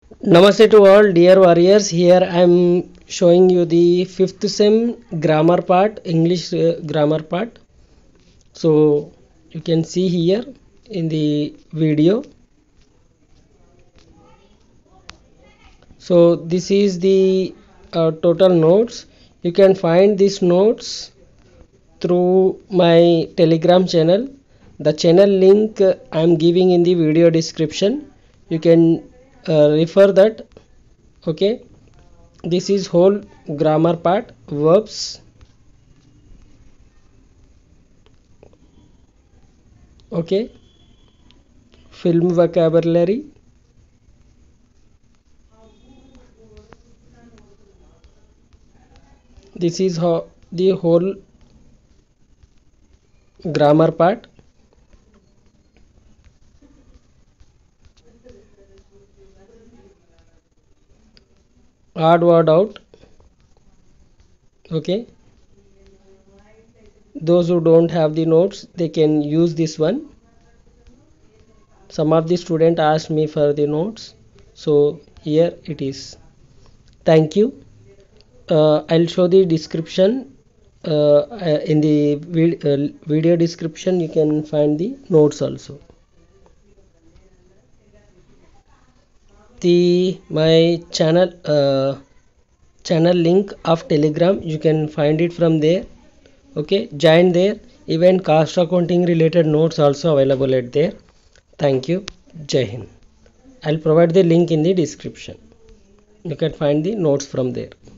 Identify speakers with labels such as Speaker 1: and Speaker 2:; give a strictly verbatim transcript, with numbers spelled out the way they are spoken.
Speaker 1: Namaste to all dear warriors. Here I am showing you the fifth sem grammar part, English uh, grammar part. So you can see here in the video. So this is the uh, total notes. You can find these notes through my Telegram channel. The channel link uh, I am giving in the video description. You can uh, refer that. Okay. This is whole grammar part, verbs. Okay, film vocabulary. This is how the whole grammar part. Odd word out. Okay, those who don't have the notes, they can use this one. Some of the student asked me for the notes, so here it is. Thank you. uh, I'll show the description. Uh, uh, in the vid uh, video description you can find the notes also. The my channel uh, channel link of Telegram, you can find it from there. Okay, join there. Even cost accounting related notes also available at there. Thank you. Jai Hind. I'll provide the link in the description. You can find the notes from there.